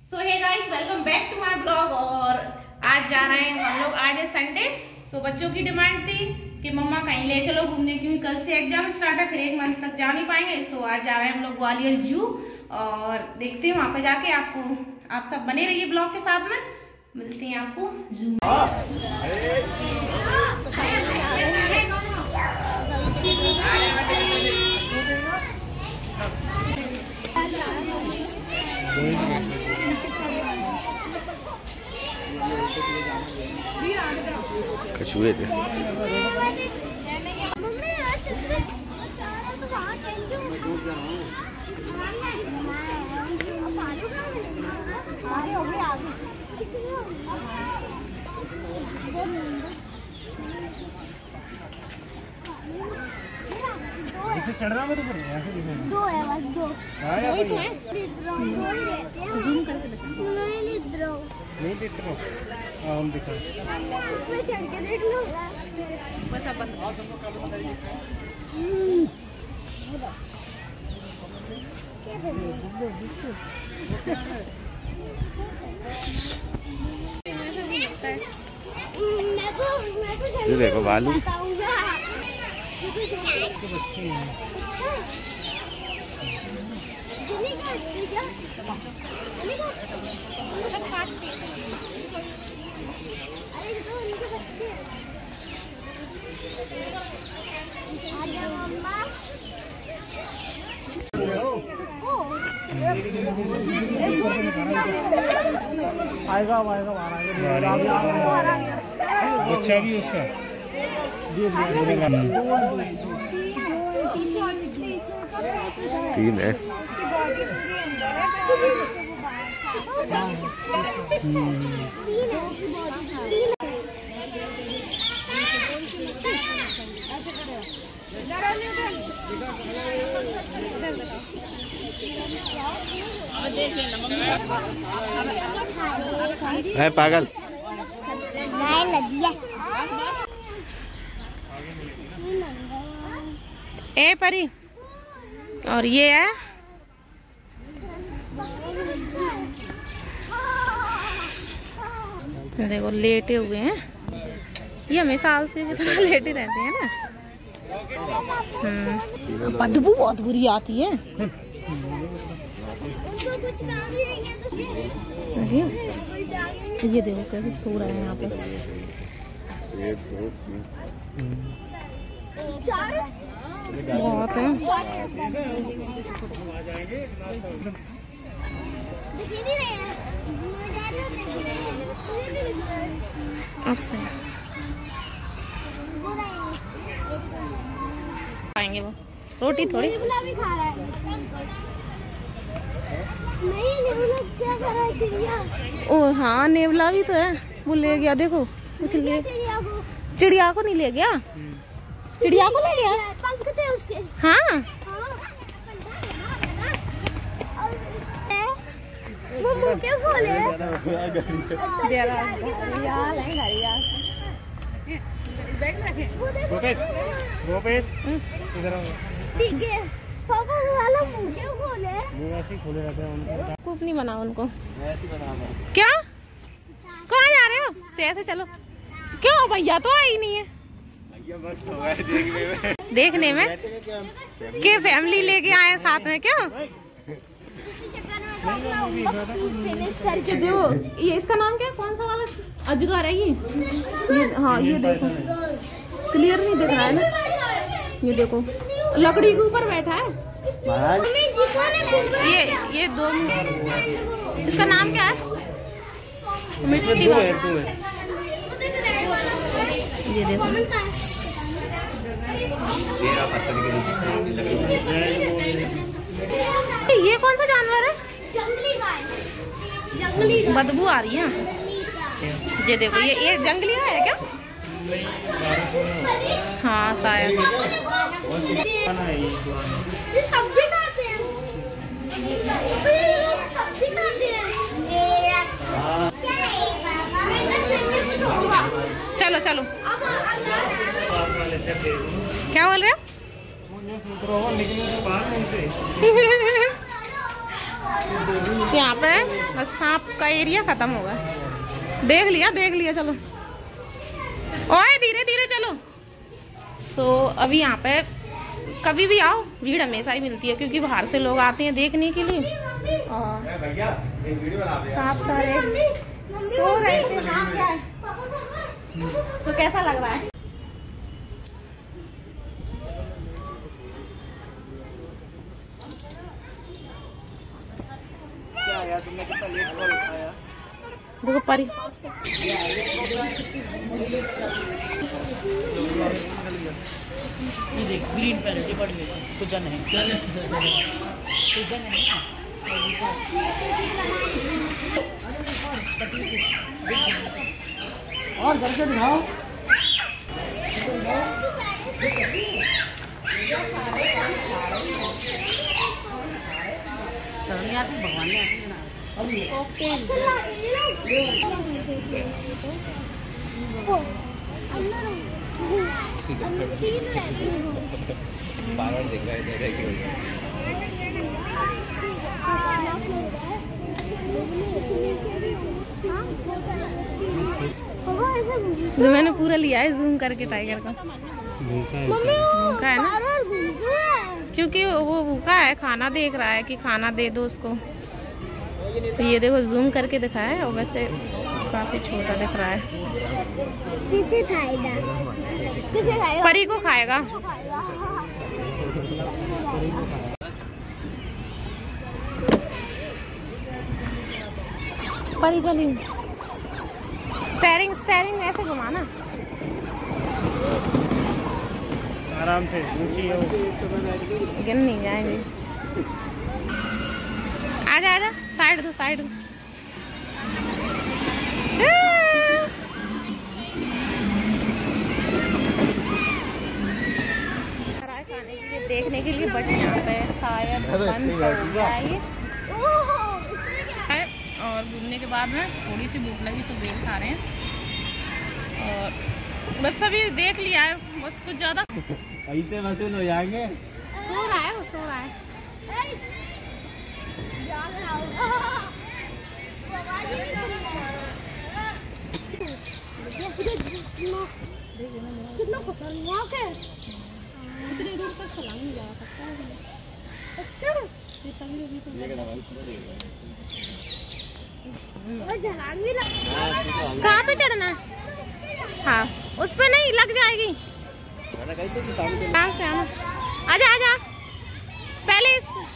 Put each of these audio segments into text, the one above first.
So hey guys, welcome back to my blog. और आज जा रहे हैं हम लोग, आज है संडे। सो बच्चों की डिमांड थी कि मम्मा कहीं ले चलो घूमने, क्योंकि कल से एग्जाम स्टार्ट है, फिर 1 मंथ तक जा नहीं पाएंगे। सो आज जा रहे हैं हम लोग ग्वालियर जू, और देखते हैं वहां पे जाके आप सब बने रहिए ब्लॉग के साथ में। मिलते हैं आपको जू। कछुए थे। इसे चढ़ रहा है तो ऐसे दिखेगा। दो है बस, दो ही तो है। जूम करके दिखा। नहीं दिख रहा। हम दिखा। उसमें चढ़ के देख लो। बस अब बंद। ये देखो भालू। आएगा बच्चा भी उसका। तीन है। है पागल। ए परी, और ये है देखो लेटे हुए हैं। ये हमेशा आलसी की तरह लेटे रहते हैं ना। बदबू बहुत बुरी आती है। ये देखो कैसे सो रहे हैं यहाँ पे। बहुत है। अब से आएंगे वो रोटी थोड़ी। ओ हाँ, नेवला भी तो है, वो ले गया। देखो कुछ ले, चिड़िया को नहीं ले गया। चिड़िया को ले गया, पंख थे उसके। हाँ वो मुंह के खोले। गोपेश इधर आओ। ठीक है पापा, वाला मुंह के खोले। वो ऐसे ही खोले रहते हैं उनको। कूप नहीं बना उनको। क्या कहाँ जा रहे हो? से चलो। क्यों भैया तो आई नहीं है देखने में के फैमिली लेके आए साथ में। क्या करके दो। ये इसका नाम क्या, कौन सा वाला अजगर है ये? हाँ ये देखो, क्लियर नहीं दिख रहा है ना। ये देखो लकड़ी के ऊपर बैठा है। ये दो, इसका नाम क्या है? मिट्टी। ये देखो ये कौन सा जानवर है? जंगली गाय। बदबू आ रही है। ये देखो ये जंगली गाय है क्या? हाँ शायद। ये सब्जी खाते हैं। सब्जी खाते हैं। चलो चलो। क्या बोल रहे हो? यहाँ पे बस सांप का एरिया खत्म होगा। देख लिया चलो। ओए धीरे धीरे चलो। सो अभी यहाँ पे कभी भी आओ भीड़ हमेशा ही मिलती है, क्योंकि बाहर से लोग आते हैं देखने के लिए। और सांप सारे सो रहे थे। हाँ क्या है? तो कैसा लग रहा है? क्या यार, तुमने कितना लेट कॉल उठाया? देखो परी ये देख ग्रीन पैरेट पड़ गई, कुछ नहीं और घर से दिखाओ। भगवान ने ओके। बार देख रहा है। जो मैंने पूरा लिया है जूम करके टाइगर का। भूखा है ना, क्योंकि वो भूखा है, खाना देख रहा है कि खाना दे दो उसको। तो ये देखो जूम करके दिखाया है, और वैसे काफी छोटा दिख रहा है। किसे खाएगा? परी को खाएगा। परी को नहीं, स्टेयरिंग ऐसे घुमाना। आराम से ऊंची है वो। गिर नहीं जाएंगे। आजा साइड दो। खाने के लिए देखने के लिए, बट यहाँ पे शायद बंद हो जाए। और घूमने के बाद में थोड़ी सी भूख लगी तो बेल खा रहे हैं। और बस अभी देख लिया है, बस कुछ ज्यादा ऐसे वैसे हो जाएंगे। सो रहा है। कितना खतरनाक है। इतनी दूर तक छलांग नहीं लगा सकता है। अच्छा कहाँ पे चढ़ना है? हाँ उस पे नहीं लग जाएगी। कहाँ से आना? आजा पहले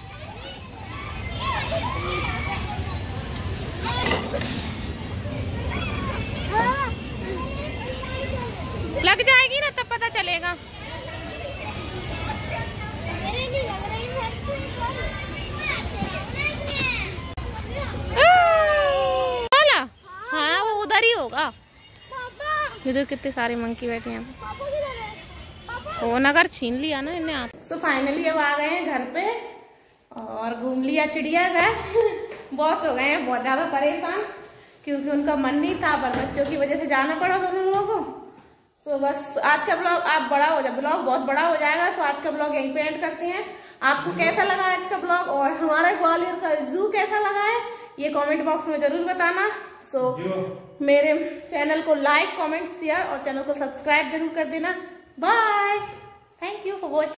लग जाएगी ना, तब पता चलेगा। हाँ वो उधर ही होगा। इधर कितने सारे मंकी बैठे हैं। फोन अगर छीन लिया ना इन्हें आप। सो फाइनली अब आ गए हैं घर पे और घूम लिया चिड़ियाघर। बॉस हो गए हैं बहुत ज्यादा परेशान, क्योंकि उनका मन नहीं था, पर बच्चों की वजह से जाना पड़ा दोनों लोगों को। सो बस आज का ब्लॉग ब्लॉग बहुत बड़ा हो जाएगा। सो आज का ब्लॉग यहीं पे एंड करते हैं। आपको कैसा लगा आज का ब्लॉग, और हमारा ग्वालियर का जू कैसा लगा है, ये कमेंट बॉक्स में जरूर बताना। सो मेरे चैनल को लाइक, कमेंट, शेयर और चैनल को सब्सक्राइब जरूर कर देना। Bye, thank you for watching.